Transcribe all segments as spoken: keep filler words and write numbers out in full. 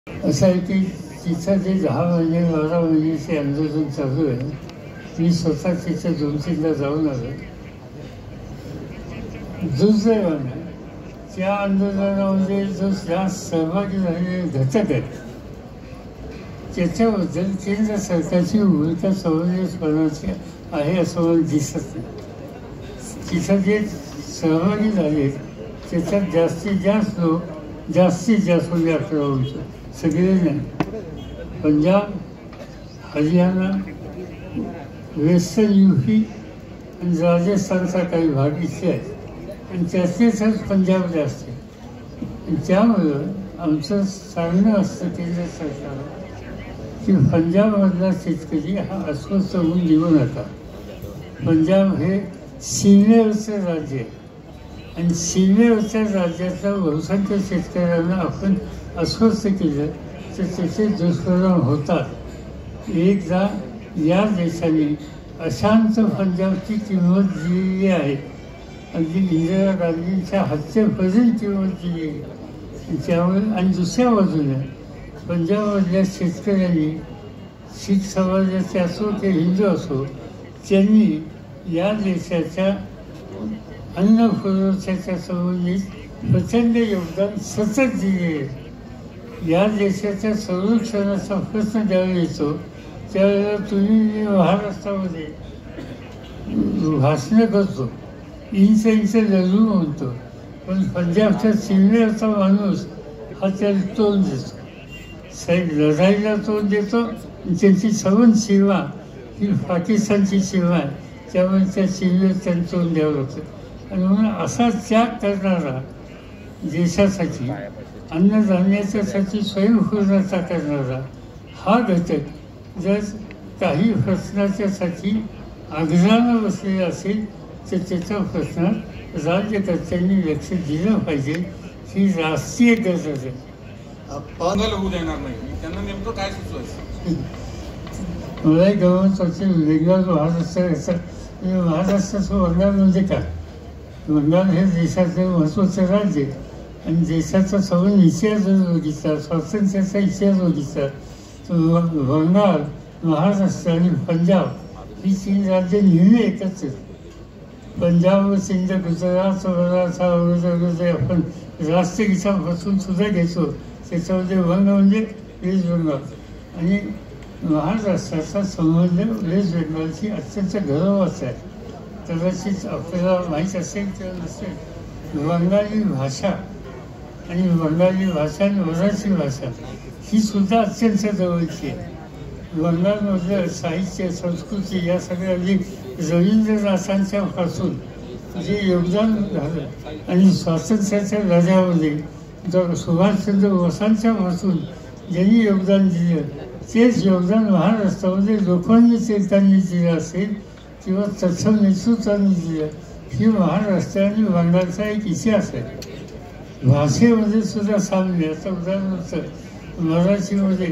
असं आहे की तिचं जे दहा महिने बारा महिन्याचे आंदोलन चालू आहे, मी स्वतः तिथे दोन तीनदा जाऊन आलो. दुर्दैवाने त्या आंदोलनामध्ये जो ज्या सहभागी झालेले घटक आहेत त्याच्याबद्दल केंद्र सरकारची भूमिका समंजसपणाची आहे असं मला दिसत नाही. तिथं जे सहभागी झाले त्याच्यात जास्तीत जास्त लोक जास्तीत जास्त म्हणजे अकरा होतो, सगळे नाही. पंजाब, हरियाणा, वेस्टर्न युपी आणि राजस्थानचा काही भाग इथे आहेत आणि त्यातलेच पंजाब जास्त आहे. आणि त्यामुळं आमचं सांगणं असतं केंद्र सरकारला की पंजाबमधला शेतकरी हा अस्वस्थ होऊन देऊ नका. पंजाब हे सीमेवरचं राज्य आहे आणि सीमेवरच्या राज्यातल्या बहुसंख्य शेतकऱ्यांना आपण अस्वस्थ केलं तर त्याचे दुष्परिणाम होतात. एकदा या देशाने अशांत पंजाबची किंमत दिलेली आहे, अगदी इंदिरा गांधींच्या हत्येपर्यंत किंमत दिली आहे. त्यामुळे आणि दुसऱ्या बाजूने पंजाबमधल्या शेतकऱ्यांनी, शीख समाजाचे असो की हिंदू असो, त्यांनी या देशाच्या अन्न पुरवठ्याच्या संबंधित प्रचंड योगदान सतत दिले आहे. या देशाच्या संरक्षणाचा प्रश्न ज्यावेळी येतो त्यावेळेला तुम्ही महाराष्ट्रामध्ये भाषणं करतो, इंच इंच लढू म्हणतो, पण पंजाबच्या सीमेवरचा माणूस हा त्याला तोंड देतो, साहेब लढाईला तोंड देतो. त्यांची सबंध सीमा ही पाकिस्तानची सीमा आहे, त्यामुळे त्या सीमेवर त्यांनी तोंड द्यावं लागतं. आणि म्हणून असा त्याग करणारा, देशासाठी अन्नधान्याच्यासाठी स्वयंपूर्णता करणारा हा घटक जर काही प्रश्नाच्यासाठी आग्रहानं बसलेला असेल तर त्याच्या प्रश्नात राज्यकर्त्यांनी लक्ष दिलं पाहिजे. ही राष्ट्रीय गरज आहे. होऊ देणार नाही, त्यांना नेमकं काय सुचवायचं? मलाही गव्हर्नमेंट पक्ष वेगवेगळं महाराष्ट्र याचा महाराष्ट्राचं बंगाल म्हणजे काय? बंगाल हे देशाचं महत्त्वाचं राज्य आहे आणि देशाचा संबंध इतिहास जर बघितला, स्वातंत्र्याचा इतिहास बघितला तर बंगाल, महाराष्ट्र आणि पंजाब ही तीन राज्य नेहमी एकच आहेत. पंजाब, सिंध, गुजरात मराठा वगैरे आपण राष्ट्रगीतापासून सुद्धा घेतो. त्याच्यामध्ये बंग म्हणजे वेस्ट बेंगॉल आणि महाराष्ट्राचा संबंध वेस्ट बेंगॉलची अत्यंत गौरवाचा आहे. कदाचित आपल्याला माहीत असेल किंवा नसेल, बंगाली भाषा आणि बंगाली भाषा आणि मराठी भाषा ही सुद्धा अत्यंत जवळची आहे. बंगालमधलं साहित्य, संस्कृती या सगळ्या रवींद्रनाथांच्या पासून जे योगदान झालं आणि स्वातंत्र्याच्या लढ्यामध्ये डॉ सुभाषचंद्र बोसांच्या पासून ज्यांनी योगदान दिलं तेच योगदान महाराष्ट्रामध्ये लोकांनी चेतांनी दिलं असेल किंवा तत्सम नेतृत्वांनी दिलं. ही महाराष्ट्र आणि बंगालचा एक इतिहास आहे. भाषेमध्ये सुद्धा साम्य. आता उदाहरणार्थ मराठीमध्ये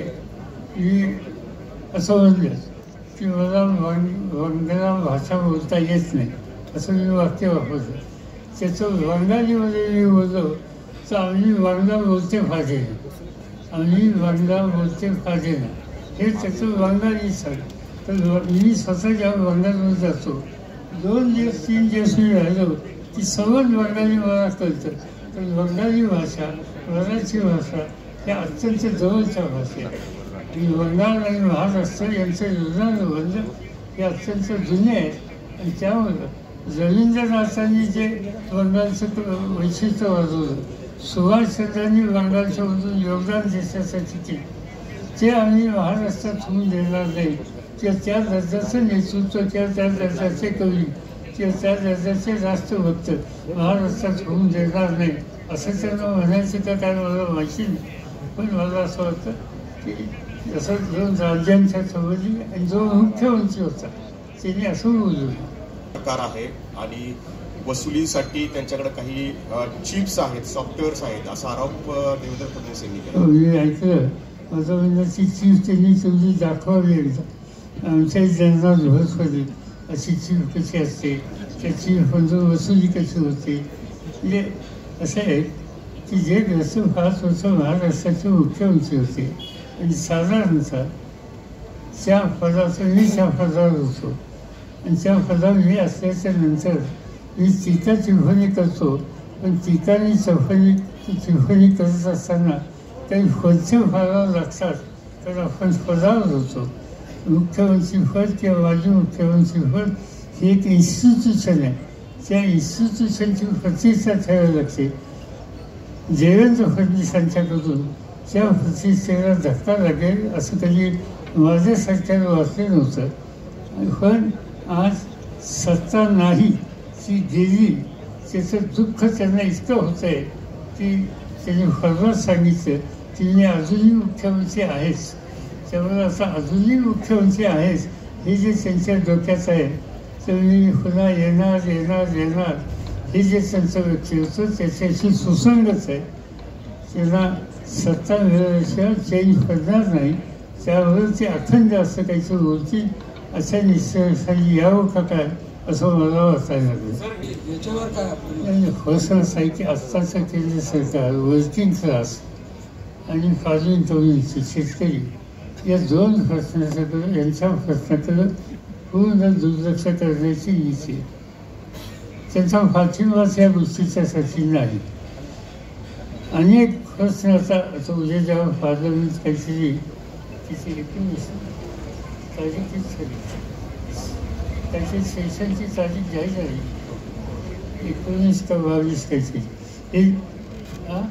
मी असं म्हणलं की मला बंग बंगाला भाषा बोलता येत नाही असं मी वाक्य वापरलं. त्याचं बंगालीमध्ये मी बोललो तर आम्ही बंगाल बोलते फाटे ना, आम्ही बंगाल बोलते फाटे ना, हे त्याचं बंगाली सण. तर मी स्वतः जेव्हा बंगालमध्ये जातो, दोन दिवस तीन दिवस मी राहिलो की सगळं बंगाली मला कळतं. तर बंगाली भाषा, मराठी भाषा ह्या अत्यंत जवळच्या भाषा आहेत. आणि बंगाल आणि महाराष्ट्र यांचं योजनाबंध हे अत्यंत जुने आहेत आणि त्यामुळं रवींद्रनाथांनी जे बंगालचं वैशिष्ट्य वाजवलं, सुभाषचंद्रांनी बंगालच्या मधून योगदान देशासाठी केलं, ते आम्ही महाराष्ट्रात होऊन देणार नाही. किंवा त्या दर्जाचं नेतृत्व किंवा त्या दर्जाचे कवी किंवा त्या दर्जाचे राष्ट्रभक्त महाराष्ट्रात होऊन देणार नाही असं त्यांना म्हणायचं का काय मला माहिती नाही. पण मला असं वाटतं की जसं दोन राज्यांच्या संबंधी आणि जो मुख्यमंत्री होता त्यांनी असं बोललं. प्रकार आहे आणि वसुलीसाठी त्यांच्याकडे काही चिप्स आहेत, सॉफ्टवेअर्स आहेत असा आरोप देवेंद्र फडणवीस यांनी केला. मी ऐकलं, माझं म्हणजे ती चिप्स त्यांनी तुमची दाखवावी एकदा. आमच्या ज्यांना बृहस्पती अशी चिप कशी असते, त्या चिपमधून वसुली कशी होते, म्हणजे असं आहे की जे रस्ते पाच वर्ष महाराष्ट्राचे मुख्यमंत्री होते आणि साधारणतः त्या पदाचं मी त्या पदावर होतो आणि त्या पदावर मी असल्याच्या नंतर मी टीका टिप्पणी करतो, पण टीका आणि चौफणी टिप्पणी करत असताना काही कोणत्या भागावर लागतात तर आपण पदावर होतो. मुख्यमंत्रीपद किंवा माजी मुख्यमंत्रीपद ही एक इन्स्टिट्यूशन आहे. त्या इन्स्टिट्यूशनची प्रतिष्ठा ठेवावी लागते. देवेंद्र फडणवीसांच्याकडून त्या प्रतिष्ठेला धक्का लागेल असं कधी माझ्या सरकारला वाटलं नव्हतं. पण आज सत्ता नाही ती गेली त्याचं दुःख त्यांना इतकं होतं आहे की त्यांनी परवा सांगितलं की मी अजूनही मुख्यमंत्री आहेच, त्यामुळे आता अजूनही मुख्यमंत्री आहेच हे जे त्यांच्या डोक्यात आहे तर मी पुन्हा येणार येणार येणार हे जे त्यांचं व्यक्ती होतं त्याच्याशी सुसंगत आहे. त्यांना सत्ता मिळवल्याशिवाय चेंज पडणार नाही, त्यामुळे ते अखंड असं काहीतरी बोलतील अशा निश्चयासाठी यावं का काय असं मला वाटायला लागलं. याच्यावर काय फर्स्ट आहे की आत्ताचं केंद्र सरकार वर्किंग क्लास आणि फाजून तरुणीचे शेतकरी या दोन प्रश्नाच्याकडे यांच्या प्रश्नाकडे पूर्ण दुर्लक्ष करण्याची नीती. त्यांचा पाठिंबाच या गोष्टीच्यासाठी नाही. अनेक प्रश्न आता आता उद्या जेव्हा पार्लमेंट काहीतरी तिथे एकोणीस तारीखीच झाली, त्याची सेशनची तारीख जाहीर झाली एकोणीस का बावीस काहीतरी हे हां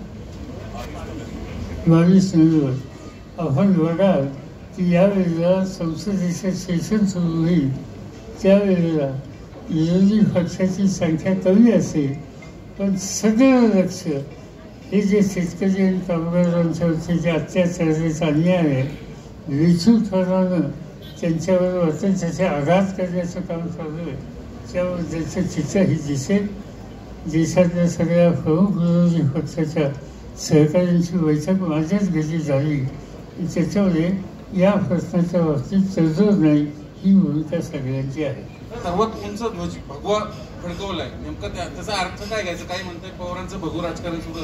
बावीस नोव्हेंबर. आपण बघाल की यावेळेला संसदेचं सेशन सुरू होईल त्यावेळेला विरोधी पक्षाची संख्या कमी असेल, पण सगळं लक्ष हे जे शेतकरी आणि कामगारांच्यावरचे जे अत्याचाराचा अन्याय आहे विचूकपणानं त्यांच्यावर वाटतं त्याचे आघात करण्याचं काम चालू आहे त्याबद्दलचं चित्रही दिसेल. देशातल्या सगळ्या प्रमुख विरोधी पक्षाच्या सहकाऱ्यांची बैठक माझ्याच घरी झाली. त्याच्यामध्ये या प्रश्नाच्या बाबतीत तडजोड नाही ही भूमिका सगळ्यांची आहे. सर्वात उंच ध्वज भगवा फडकवलाय, नेमका त्याचा अर्थ काय घ्यायचं? काही म्हणतोय पवारांचं भगवं राजकारण सुरू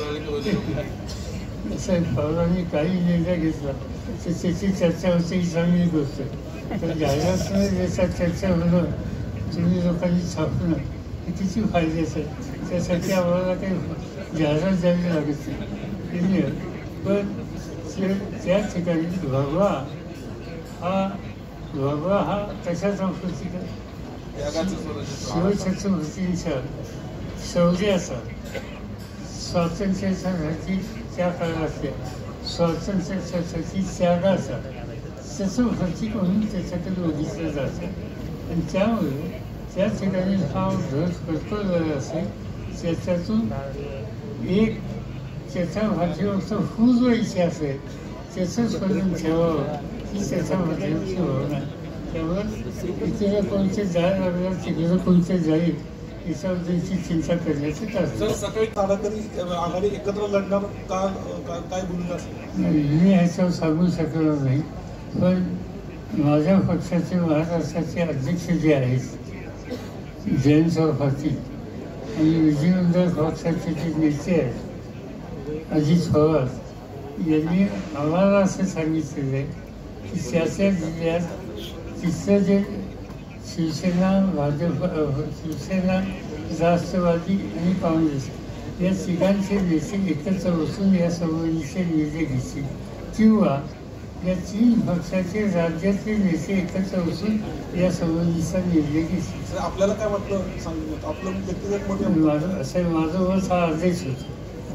झालं. असं पवारांनी काही निर्णय घेतला तर त्याची चर्चा होते ही चांगली गोष्ट आहे. तर जाहिरात याचा चर्चा होणं तुम्ही लोकांनी छापणं हे किती फायद्याचं आहे. त्यासाठी आम्हाला काही जाहिरात द्यावी लागत नाही. पण त्या ठिकाणी भगवा हा भगवा हा कशाचा प्रतीक आहे? शिवछत्रपतींच्या शौर्याचा स्वातंत्र्यासाठी त्या काळातल्या स्वातंत्र्यासाठी त्यागाचा त्याचं प्रतीक म्हणून त्याच्याकडे बघितलं जातं. आणि त्यामुळे त्या ठिकाणी हा ध्वज फडकवलेला असेल त्याच्यातून एक त्याच्या भाषेवरचा पूर्व इतिहास आहे त्याचं स्मरण ठेवावं ही त्याच्या भाषेवरची भावना आहे. त्यामुळे इकडे कोणते जाय लागणार तिकडे कोणते जाईल याच्याबद्दलची चिंता करण्याचं कारण सकाळी आला तरी आघाडी एकत्र लढणार का काय भूमिका असेल मी ह्याच्यावर सांगू शकणार नाही. पण माझ्या पक्षाचे महाराष्ट्राचे अध्यक्ष जे आहेत जयंत पाटील आणि विधिमंडळ पक्षाचे जे नेते आहेत अजित पवार यांनी आम्हाला असं सांगितलेलं आहे की त्याच्या जिल्ह्यात तिथलं जे शिवसेना भाजप शिवसेना राष्ट्रवादी आणि काँग्रेस या तिघांचे नेते एकत्र बसून या संबंधीचे निर्णय घेतील किंवा या तीन पक्षाचे राज्यातले नेते एकत्र बसून या संबंधीचा निर्णय घेतील. आपल्याला काय वाटतं सांगू? आपलं व्यक्तिगत मत माझं असं माझं मत हा आदेश होतो.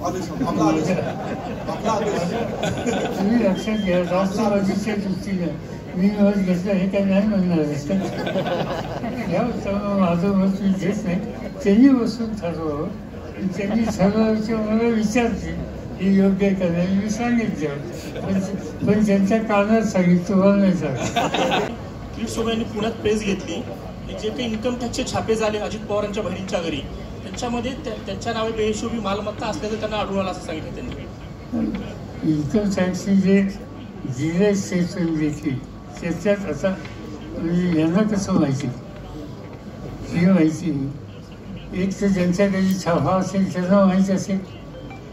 तुम्ही लक्षात घ्या राष्ट्रवादीच्या दृष्टीनं मी मत घेतलं हे काय नाही म्हणणार या माझं मत मी घेत नाही. त्यांनी बसून ठरवावं त्यांनी ठरवायचे मला विचारते हे योग्य आहे का नाही मी सांगितलं पण पण त्यांच्या कानात सांगितलं तुम्हाला नाही सांगितलं. किरीटसोबत पुण्यात प्रेस घेतली जे काही इन्कम टॅक्सचे छापे झाले अजित पवारांच्या बहिणींच्या घरी त्यांच्यामध्ये त्यांच्या नावे बेहिशोबी मालमत्ता असल्याचं त्यांना आढळून आलं असं सांगितलं त्यांनी. इन्कम टॅक्सचे जे जिल्हा स्टेशन देखील त्याच्यात आता म्हणजे यांना कसं माहिती ही माहिती एक तर ज्यांच्या काही छापा असेल त्यांना माहीत असेल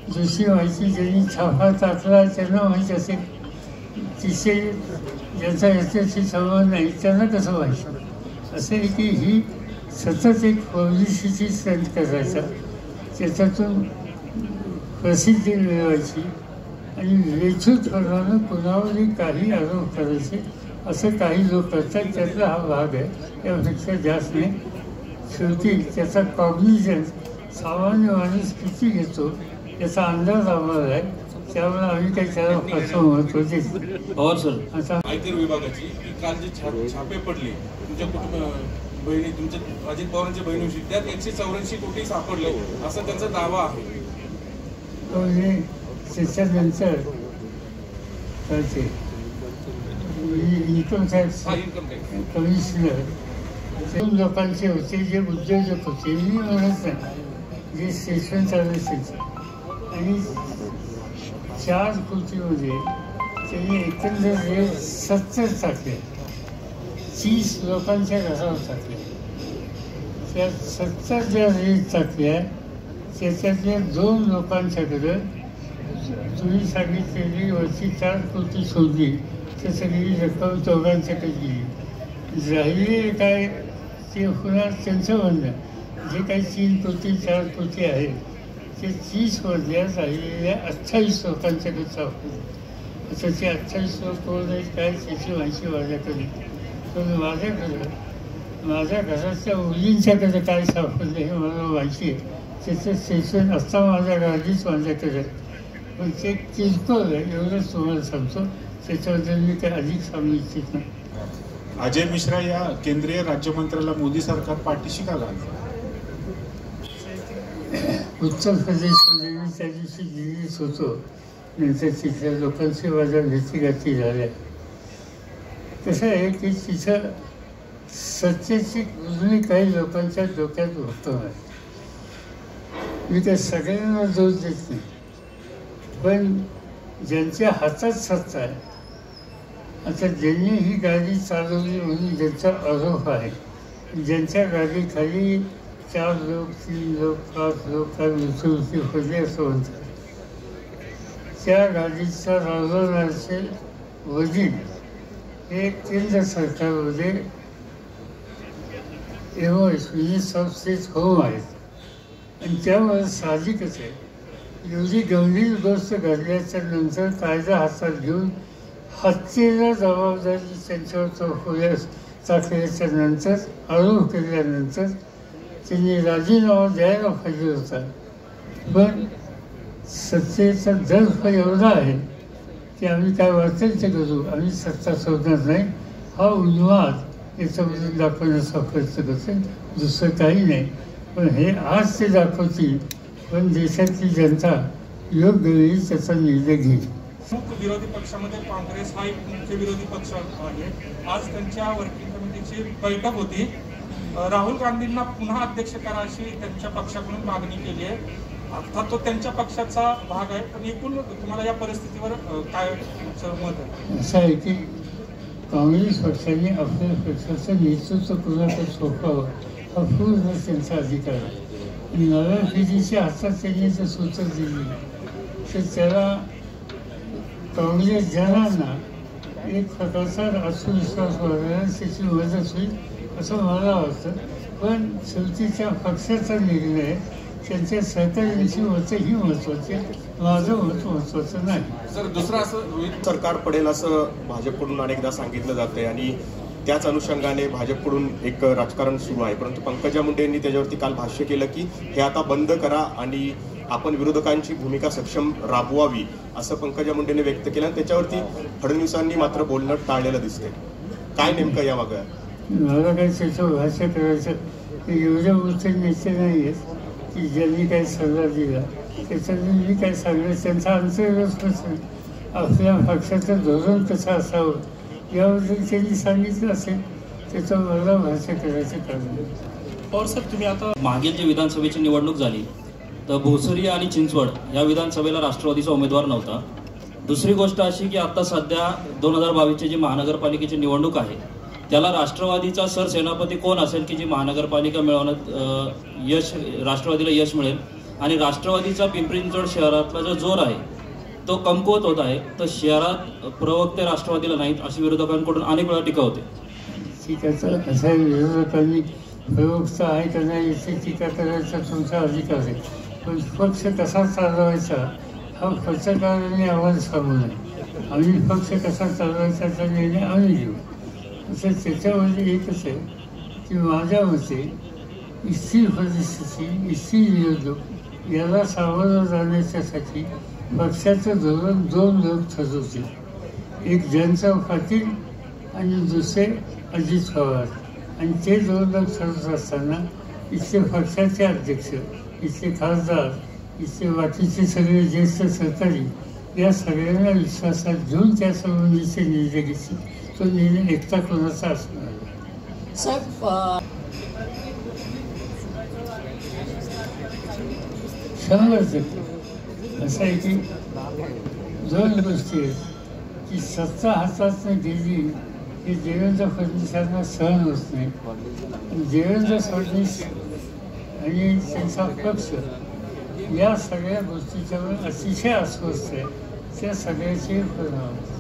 जशी व्हायची ज्यांनी छापा टाकला त्यांना माहीत असेल, तिथे ज्यांचा याच्याशी संबंध नाही त्यांना कसं व्हायचं. असं आहे की ही सतत एक पब्लिसिटी स्टंट करायचा, त्याच्यातून प्रसिद्धी मिळवायची आणि लेखूपणानं कुणावरही काही आरोप करायचे, असं काही लोक करतात. त्यातला हा भाग आहे, त्यापेक्षा जास्त नाही. शेवटी त्याचा कॉग्निजन्स सामान्य माणूस किती घेतो याचा अंदाज आम्हाला आहे, त्यामुळे आम्ही काही त्याला फारसं महत्व देत. पवार सर, आता आयकर विभागाची की काल जे छा- छापे पडले तुमच्या कुटुंब बहिणी, तुमच्या अजित पवारांच्या बहिणीशी, त्यात एकशे चौऱ्याऐंशी कोटी सापडले असा त्यांचा दावा आहे. म्हणजे त्याच्यानंतर काय ते इन्कम टॅक्स हा इन्कम टॅक्स कमिशनर दोन लोकांचे होते जे उद्योजक होते, मी म्हणत नाही, जे स्टेशन चालवायचे, आणि चार कोटीमध्ये त्यांनी एकंदर रेट सत्तर टाकले, तीस लोकांच्या घरावर टाकले. त्या सत्तर ज्या रेट टाकल्या त्याच्यातल्या दोन लोकांच्याकडं तुम्ही सांगितलेली वरची चार कोटी सोडली तर सगळी रक्कम चौघांच्याकडे गेली. राहिलेले काय ते होणार त्यांचं म्हणणं, जे काही तीन कोटी चार कोटी आहेत ते तीस मधल्या राहिलेल्या अठ्ठावीस लोकांच्याकडे सापडले. आता ते अठ्ठावीस लोक कोण आहेत काय त्याची माहिती माझ्याकडे, पण माझ्याकडं माझ्या घरातल्या मुलींच्याकडे काय सापडलं हे मला माहिती आहे. त्याचं स्टेशन असता माझ्या गाडीच माझ्याकडे, पण ते किरकोळ आहे एवढंच तुम्हाला सांगतो. त्याच्याबद्दल मी काही अधिक सांगू इच्छित नाही. अजय मिश्रा या केंद्रीय राज्यमंत्र्याला मोदी सरकार पाठीशी का घालतं? उत्तर प्रदेशमध्ये मी त्या दिवशी दिल्लीत होतो, नंतर तिथल्या लोकांशी माझ्या भेटीगाठी झाल्या. कसं आहे की तिथं सत्तेची गुजरी काही लोकांच्या डोक्यात होतं आहे. मी त्या सगळ्यांना दोष देत नाही, पण ज्यांच्या हातात सत्ता आहे, आता ज्यांनी ही गाडी चालवली म्हणून ज्यांचा आरोप आहे, ज्यांच्या गाडीखाली चार लोक तीन लोक पाच लोक काय मृत्यूमुखी पडले असं म्हणतात, त्या गाडीच्या राजवणाचे वडील हे केंद्र सरकारमध्ये एवढेच मिनिस्टर ऑफ स्टेट होम आहेत. आणि त्यामुळे साहजिकच आहे, एवढी गंभीर गोष्ट घडल्याच्या नंतर कायदा हातात घेऊन हत्येला जबाबदारी त्यांच्यावर होण्यास टाकल्याच्या नंतर, आरोप केल्यानंतर त्यांनी राजीनामा द्यायला पाहिजे होता. पण सत्तेचा दर्फ एवढा आहे की आम्ही काय वाटेल ते करू, आम्ही सत्ता सोडणार नाही, हा उन्माद याच्यामधून दाखवण्याचा प्रयत्न करते, दुसरं काही नाही. पण हे आज ते दाखवतील, पण देशातली जनता योग्य वेळी त्याचा निर्णय घेईल. मुख्य विरोधी पक्षामध्ये काँग्रेस हा एक मुख्य विरोधी पक्ष आहे. आज त्यांच्या वर्किंग कमिटीची बैठक होती. राहुल गांधींना पुन्हा अध्यक्ष करा अशी त्यांच्या पक्षाकडून मागणी केली आहे. अर्थात तो त्यांच्या पक्षाचा भाग आहे, पण एकूण तुम्हाला या परिस्थितीवर काय मत आहे? असं आहे की काँग्रेस पक्षाने आपल्या पक्षाचं नेतृत्व कुणाकडे सोपवावं हा पूर्ण त्यांचा अधिकार आहे. आणि नव्या पिढीच्या हातात त्यांनी जर सूत्र दिली तर त्याला काँग्रेस जनांना एक प्रकारचा आत्मविश्वास वाढवण्यास त्याची मदत होईल असं मला वाटतं. पण शेवटी त्या पक्षाचा निर्णय, त्यांच्या सहकार्यांची मतं ही महत्त्वाची, माझं मत महत्त्वाचं नाही. सर, दुसरं असं रोहित सरकार पडेल असं भाजपकडून अनेकदा सांगितलं जातंय आणि त्याच अनुषंगाने भाजपकडून एक राजकारण सुरू आहे. परंतु पंकजा मुंडे यांनी त्याच्यावरती काल भाष्य केलं की हे आता बंद करा आणि आपण विरोधकांची भूमिका सक्षम राबवावी असं पंकजा मुंडेने व्यक्त केलं. आणि त्याच्यावरती फडणवीसांनी मात्र बोलणं टाळलेलं दिसतंय. काय नेमकं या मागं? मला काही त्याचं भाष्य करायचं एवढे मोठे नेते नाही आहेत की ज्यांनी काही सल्ला दिला त्याच्यातून मी काय सांगलं. त्यांचा अंतर्गत प्रश्न, आपल्या पक्षाचं धोरण कसं असावं याबद्दल त्यांनी सांगितलं असेल, त्याचं मला भाष्य करायचं कारण नाही. और सर, तुम्ही आता मागील जी विधानसभेची निवडणूक झाली तर भोसरी आणि चिंचवड या विधानसभेला राष्ट्रवादीचा उमेदवार नव्हता. दुसरी गोष्ट अशी की आता सध्या दोन हजार बावीसची जी महानगरपालिकेची निवडणूक आहे त्याला राष्ट्रवादीचा सरसेनापती कोण असेल की जी महानगरपालिका मिळवण्यात यश राष्ट्रवादीला यश मिळेल आणि राष्ट्रवादीचा पिंपरी चिंचवड शहरातला जो जोर आहे तो कमकुवत होत आहे. तर शहरात प्रवक्ते राष्ट्रवादीला नाहीत अशी विरोधकांकडून अनेक वेळा टीका होते. टीकाचं असं विरोधकांनी प्रवक्ता आहे का नाही याची टीका करायचा तुमचा अधिकार आहे, पण पक्ष कसा चालवायचा हा पत्रकारांनी आवाज सांगू नये. आम्ही पक्ष कसा चालवायचा त्याचा निर्णय आम्ही घेऊ. असं त्याच्यामध्ये एकच आहे की माझ्या मते स्थिर परिस्थिती, स्थिर निवडणूक याला सामोरं जाण्याच्यासाठी पक्षाचं धोरण दोन लोक ठरवतील. एक जयंत पाटील आणि दुसरे अजित पवार. आणि ते दोन लोक ठरवत असताना इथले पक्षाचे अध्यक्ष, इथले खासदार, इथले बाकीचे सगळे ज्येष्ठ सहकारी या सगळ्यांना विश्वासात घेऊन त्या संबंधीचे निर्णय घेतील. तो निर्णय एकटा कोणाचा असणार साहेब. शंभर टक्के असं आहे की दोन गोष्टी आहेत की सत्ता हातातनं गेली की देवेंद्र फडणवीसांना सहन होत नाही. देवेंद्र फडणवीस आणि त्यांचा पक्ष या सगळ्या गोष्टीच्यावर अतिशय अस्वस्थ आहे. त्या सगळ्याचे परिणाम